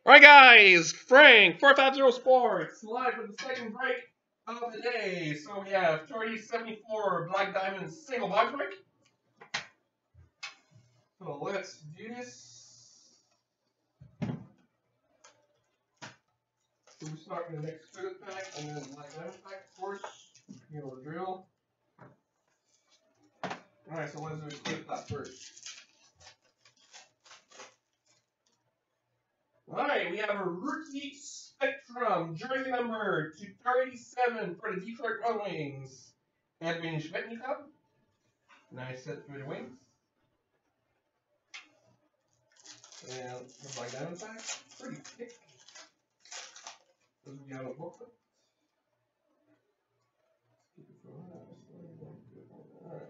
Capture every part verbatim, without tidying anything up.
Alright guys, Frank, four fifty Sports, live for the second break of the day. So we have thirty seventy-four Black Diamond single box break. So let's do this. So we start with the next food pack and then Black Diamond pack, of course. You know the drill. Alright, so let's do split that first. Alright, we have a rookie Spectrum, jersey number two thirty-seven for the Detroit Red Wings. Edwin Shvetnikov. Nice set for the Wings. And the Black Diamond pack, pretty thick. This will be on a booklet. Alright.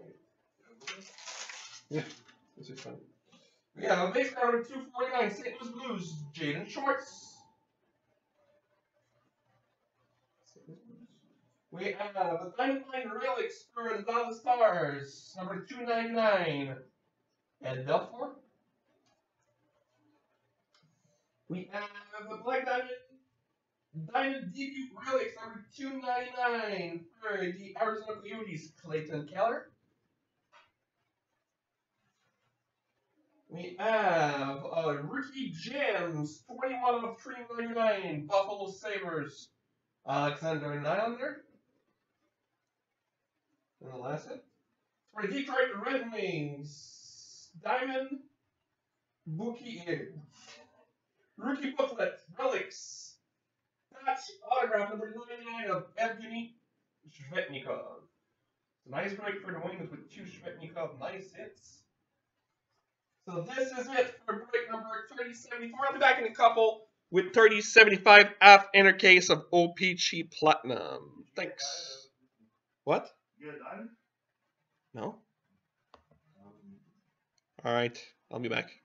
Yeah, this is fun. We have a base card of two forty-nine, Saint Louis Blues, Jaden Schwartz. We have a Diamond Line Relics for the Dallas Stars, number two ninety-nine, Ed Belfour. We have a Black Diamond Diamond Debut Relics, number two ninety-nine, for the Arizona Coyotes, Clayton Keller. We have uh, Rookie Gems, twenty-one of three ninety-nine, Buffalo Sabres, Alexander Nylander. And the last hit. For the Detroit Red Wings, Diamond Bookie Rookie Booklet, Relics, Patch Autograph number ninety-nine of Evgeny Shvetnikov. Nice break for the Wings with two Shvetnikov nice hits. So this is it for break number thirty seventy-four. I'll be back in a couple with thirty seventy-five half inner case of O P G Platinum. Thanks. What? No? All right. I'll be back.